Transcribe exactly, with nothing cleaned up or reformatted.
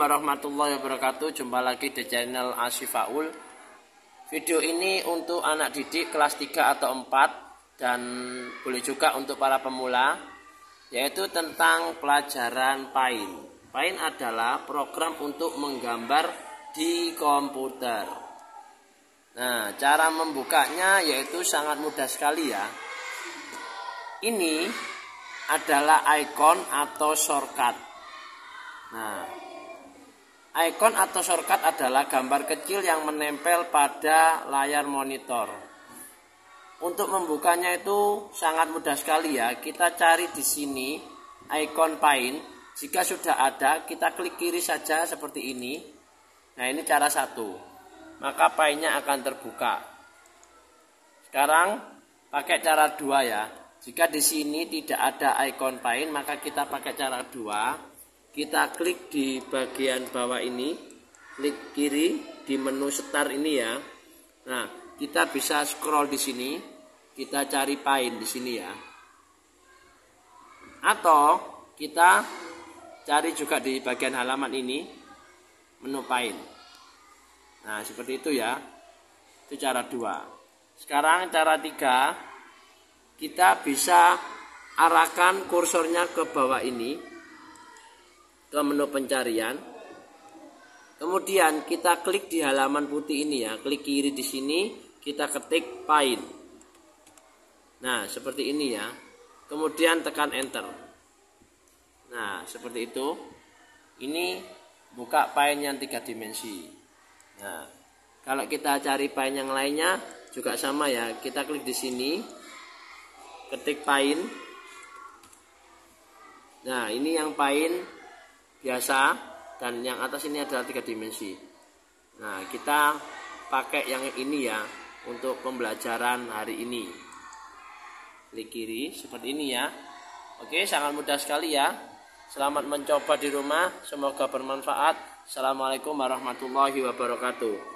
warahmatullahi wabarakatuh. Jumpa lagi di channel Asyifaul. Video ini untuk anak didik kelas tiga atau empat dan boleh juga untuk para pemula, yaitu tentang pelajaran Paint. Paint adalah program untuk menggambar di komputer. Nah, cara membukanya yaitu sangat mudah sekali ya. Ini adalah icon atau shortcut. Nah, icon atau shortcut adalah gambar kecil yang menempel pada layar monitor. Untuk membukanya itu sangat mudah sekali ya. Kita cari di sini icon Paint. Jika sudah ada, kita klik kiri saja seperti ini. Nah, ini cara satu. Maka Paint-nya akan terbuka. Sekarang pakai cara dua ya. Jika di sini tidak ada icon Paint, maka kita pakai cara dua. Kita klik di bagian bawah ini, klik kiri di menu start ini ya. Nah, kita bisa scroll di sini, kita cari Paint di sini ya. Atau kita cari juga di bagian halaman ini, menu Paint. Nah, seperti itu ya. Itu cara dua. Sekarang cara tiga, kita bisa arahkan kursornya ke bawah ini, ke menu pencarian. Kemudian kita klik di halaman putih ini ya, klik kiri di sini, kita ketik Paint. Nah, seperti ini ya. Kemudian tekan enter. Nah, seperti itu. Ini buka Paint yang tiga dimensi. Nah, kalau kita cari Paint yang lainnya juga sama ya. Kita klik di sini, ketik Paint. Nah, ini yang Paint biasa, dan yang atas ini adalah tiga dimensi. Nah, kita pakai yang ini ya untuk pembelajaran hari ini. Klik kiri seperti ini ya. Oke, sangat mudah sekali ya. Selamat mencoba di rumah, semoga bermanfaat. Assalamualaikum warahmatullahi wabarakatuh.